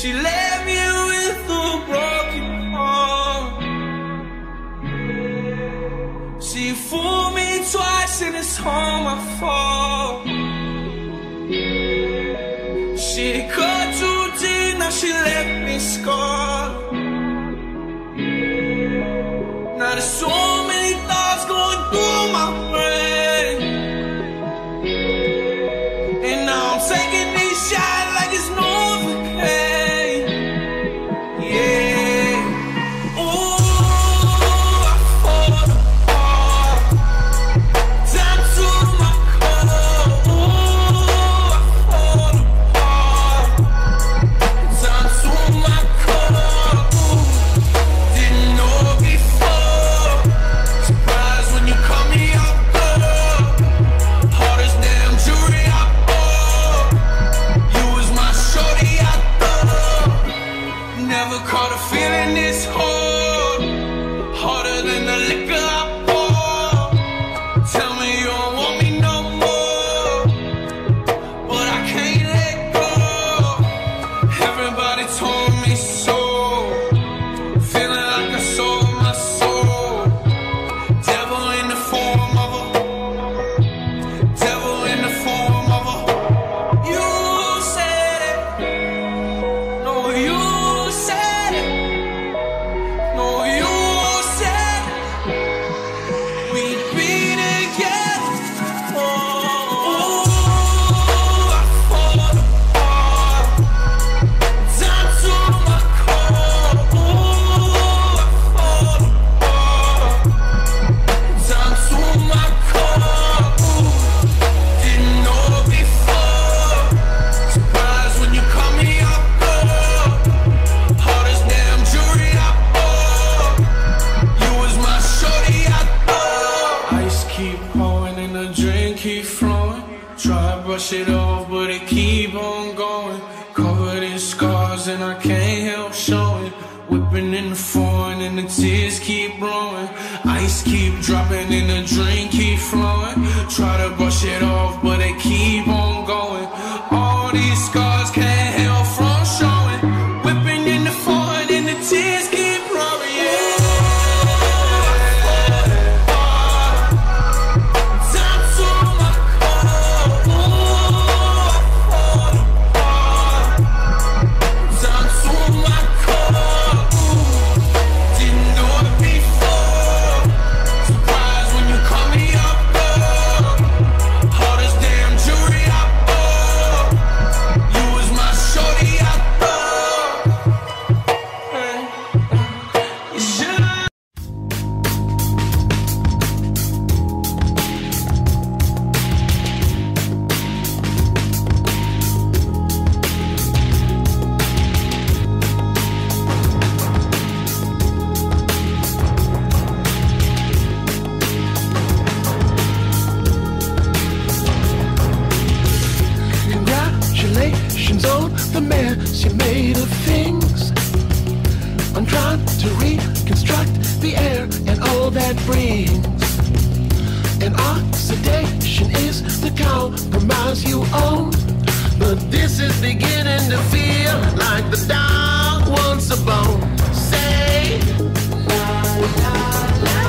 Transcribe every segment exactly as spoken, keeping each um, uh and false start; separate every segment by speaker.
Speaker 1: she left me with a broken heart. She fooled me twice and it's all my fault. She cut too deep, now she left me scarred. Now there's so many thoughts going through my brain, and now I'm taking these shots like it's Novocaine. Yeah. Ooh, I fall apart. Down to my core. Ooh, I fall apart. Down to my core. Ooh, didn't know before. Surprised when you call me up, girl. Hardest damn jewelry I bought. You was my shorty, I thought. Never caught a feeling this hard. Harder than the liquor I pour. Tell me you don't want me no more, but I can't let go. Everybody told me so. Feeling like I sold my soul. Devil in the form of a, devil in the form of a. You said it. No, you said it. No, you said it. We'd be together. Oh, I fall apart. Down to my core. Ooh, I fall apart. Down to my core. Ooh, didn't know before. Surprised when you call me up, girl. Hardest damn jewelry I bought. You was my shorty, I thought. Ice keep pouring and the drink keep flowing. Try to brush it off, but it keep on going. Covered in scars and I can't help showing. Whipping in the foreign and the tears keep blowing. Ice keep dropping and the drink keep flowing. Try to brush it off, but it keep on going. All these scars can't help from showing. Whipping in the foreign and the tears keep blowing. Yeah. Down to my core. Ooh, I fall apart. Down to my core. Ooh, didn't know it before. Surprised when you call me up, girl. Hardest damn jewelry I bought. You was my shorty, I thought. Hey, you should.
Speaker 2: Congratulations on the mess you made of things. I'm trying to reconstruct the air and all that brings. And oxidation is the compromise you own. But this is beginning to feel like the dog wants a bone. Say, la la la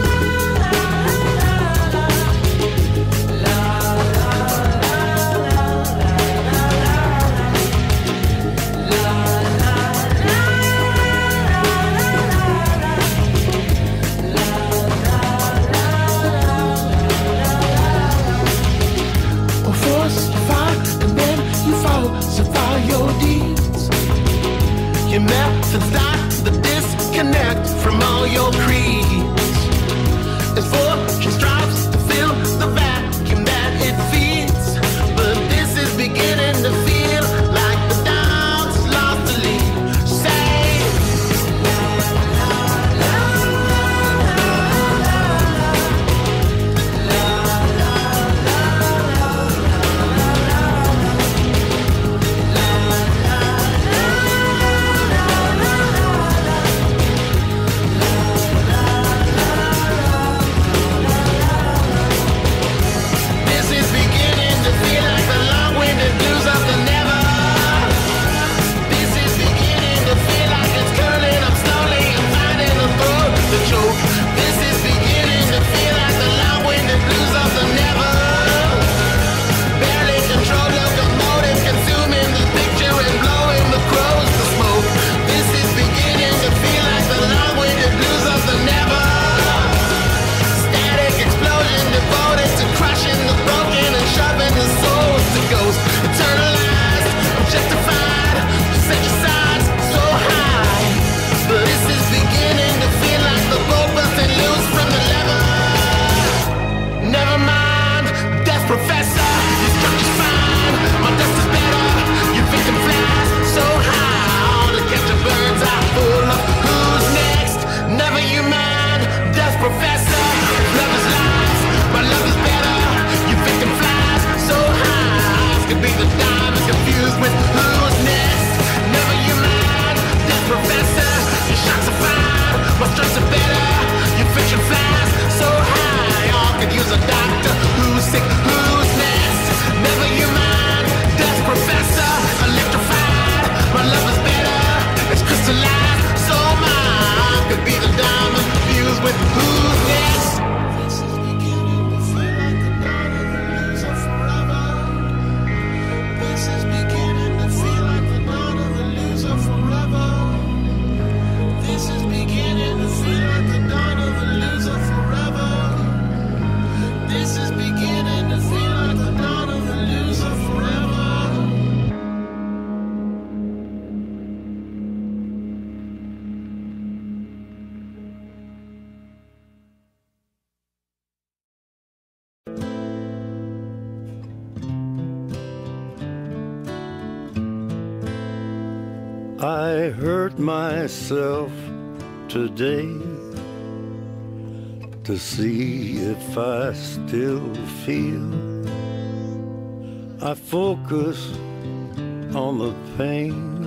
Speaker 2: or force you fight and then you falsify your deeds. Your methods like the disconnect from all your creeds. As fortune strives to fill the vacuum that it feeds, but this is beginning to feel like the dog's lost the lead. Say, la
Speaker 3: I hurt myself today to see if I still feel. I focus on the pain,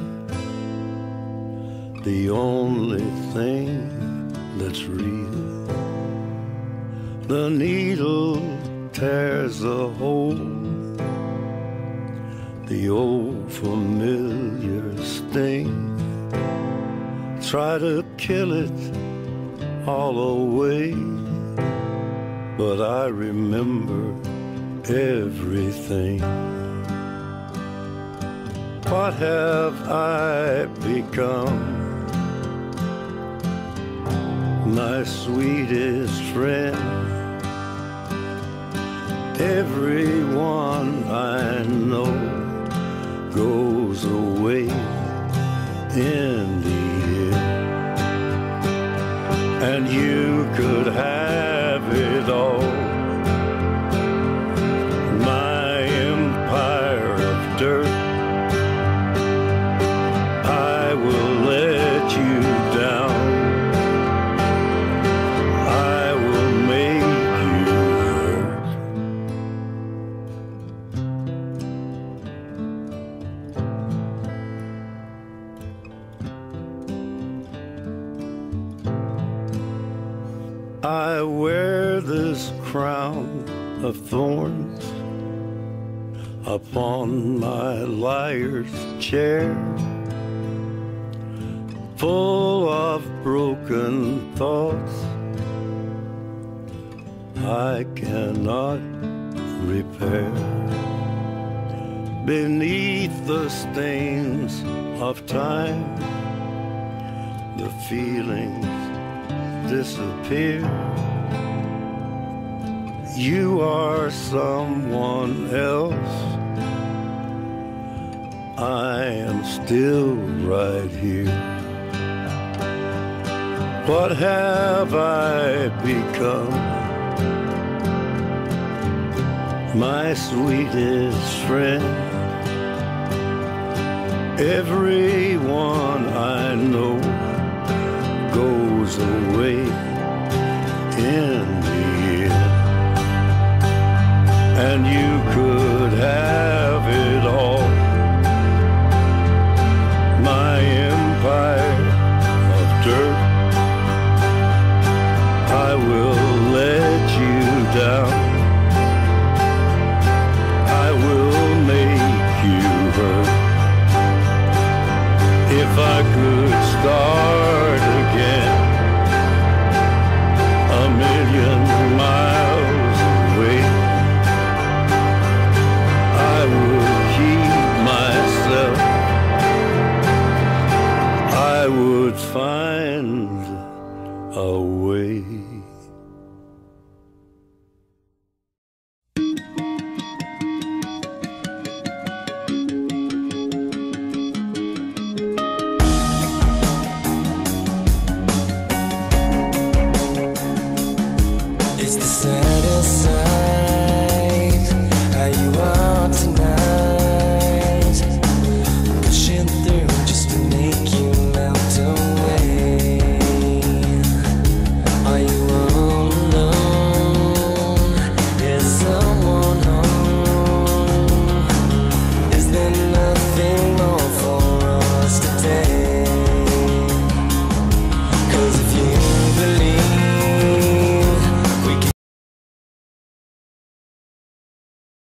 Speaker 3: the only thing that's real. The needle tears a hole, the old familiar sting. Try to kill it all away, but I remember everything. What have I become? My sweetest friend. Everyone I know goes away in the end, and you could have it all. My empire of dirt, I will let you down. I will make you hurt. I wear this crown of thorns upon my liar's chair, full of broken thoughts I cannot repair. Beneath the stains of time, the feelings disappear. You are someone else, I am still right here. What have I become? My sweetest friend. Everyone I know goes away in the end, and you could have it all. My empire of dirt, I will let you down. I will make you hurt. If I could start again, a million miles away, I would keep myself. I would find a way.